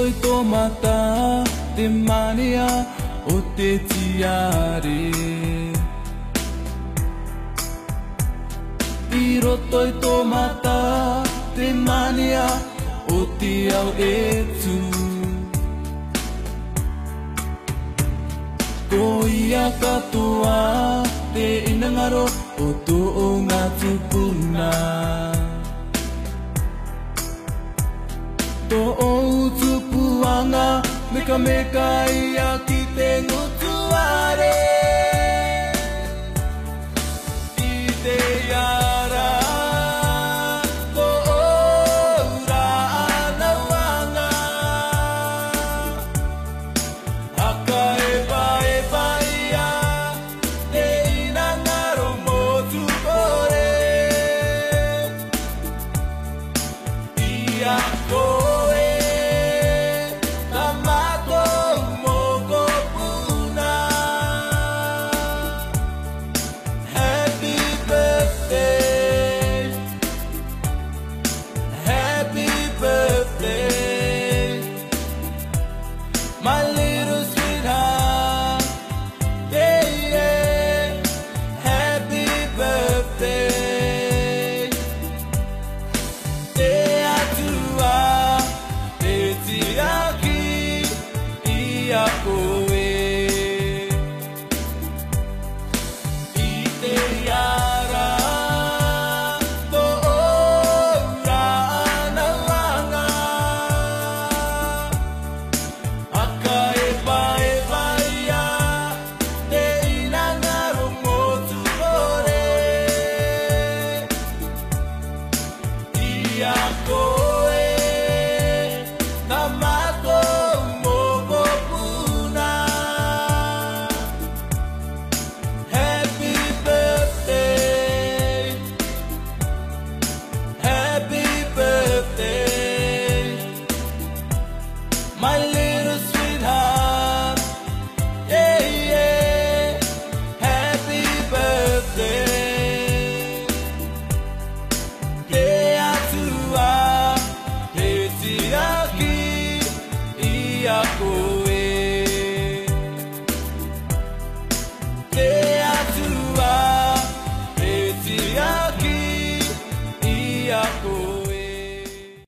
toi tomata te mania o te tiare. I roto i tomata te mania o te au etu. Ko ia katoa te inangaro o to o ngā tupuna. To o tupuanga meka meka ia ki te ngutu.